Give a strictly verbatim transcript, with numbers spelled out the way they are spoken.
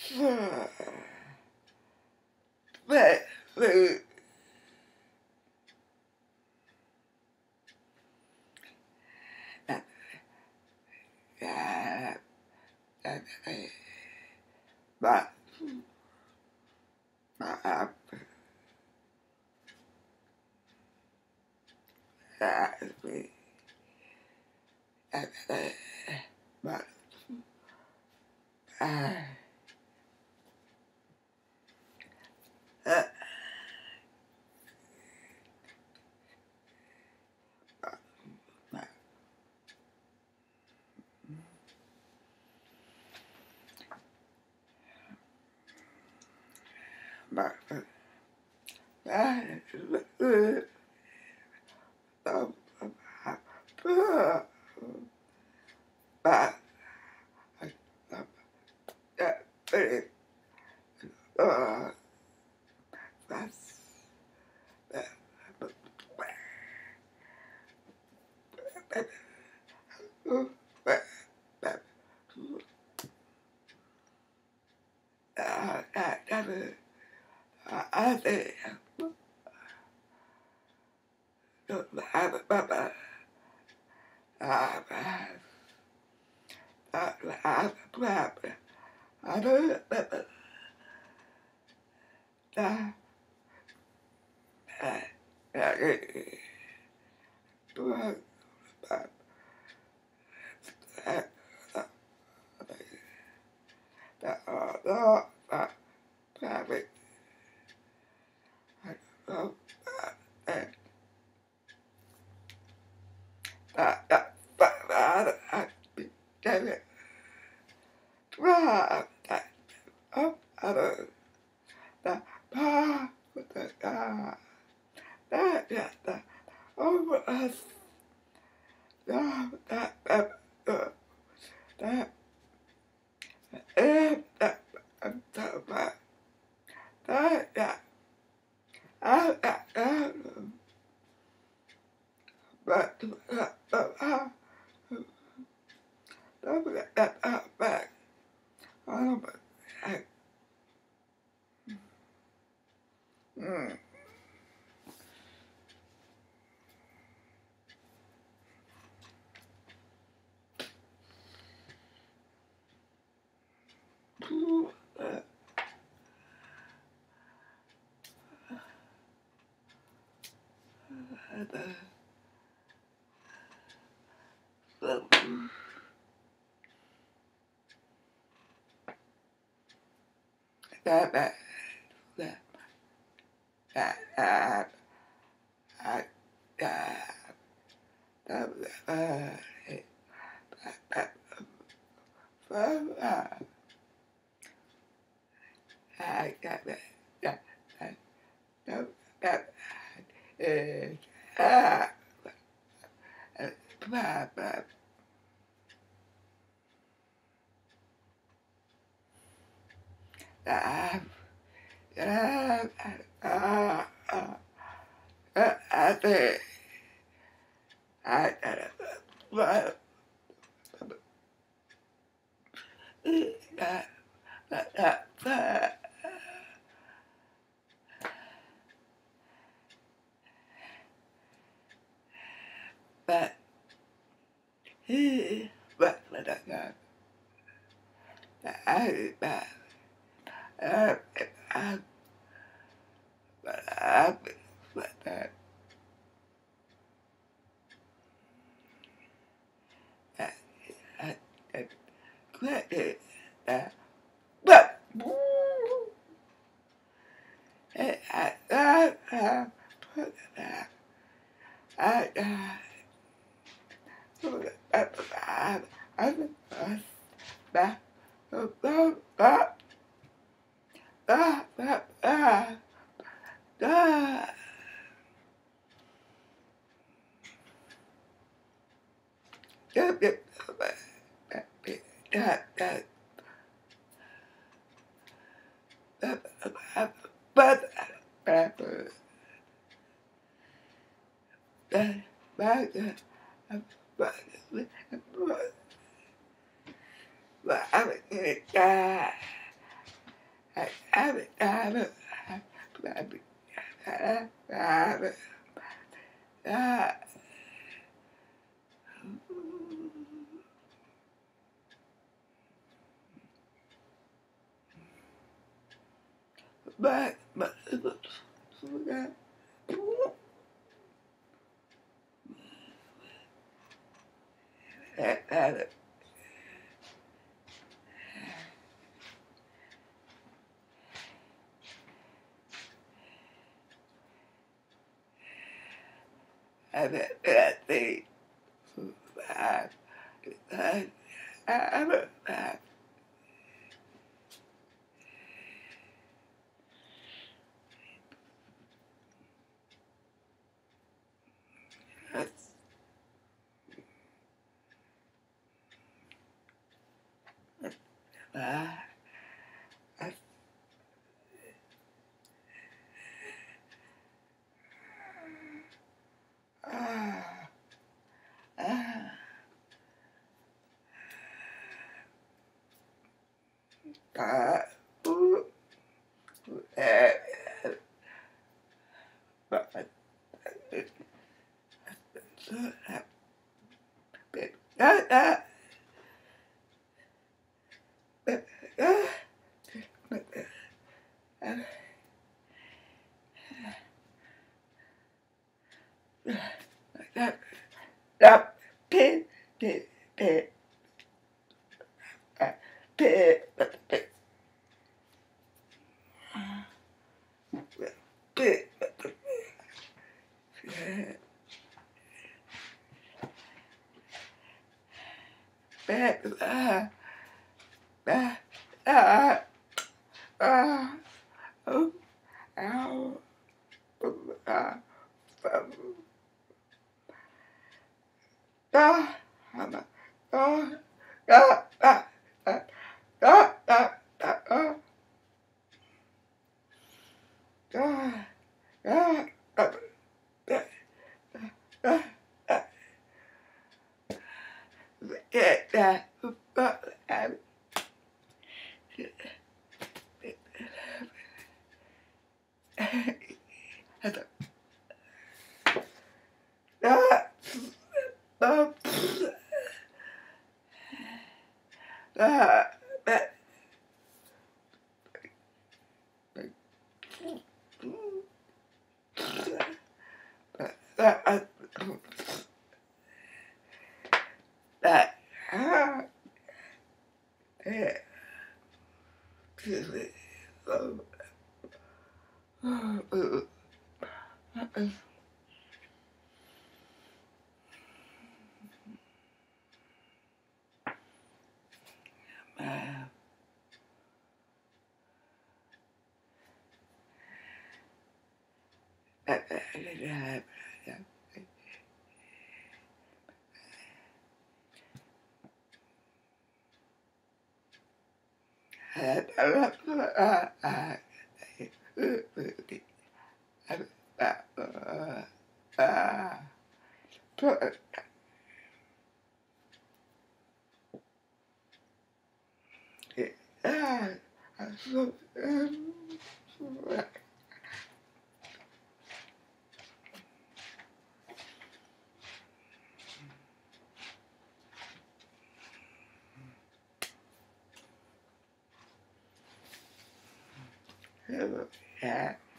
But, but, yeah, but, but, but, I think I don't over us. That, that, that, that, that, and that, that, that, that, that, that, I, that, that, but, that, that, that, that, that, that, back. I don't, I, mm. Ooh, uh, uh, uh, that, that, that, that, that, that, that, that, that, that, that, I got that, that, that, that, that, is, ah, blah, blah, ah, ah, ah, ah, I think, I, but, that, that, that, that, but, he, but, but, that, that, I, that, I, I, but, I, but, that, that, I, that, credit, that, but, I, I, I, I, put that, I, I, put that, I, I, I, that, that, that, that, that, that, that, that, that, that, that, that, but, but, that, but, but, but, but, I mean, that, but but and that thing, I, I, I, I, I, I, ah, ah, ah, ooh, eh, but, but, ah, ah, but, ah, but, ah, that, that, pin, pin, pin, ah, pin, but, pin, pin, but, back, ah, ah, ah, ah, oh, ow, ah, um, ah, I'm a, oh, ah, ah, ah, ah, ah, ah, ah, ah, ah, ah, ah, ah, yeah, ah, ah, ah, ah, ah, ah, ah, ah, that, ah, yeah, oh, oh, ah, yeah.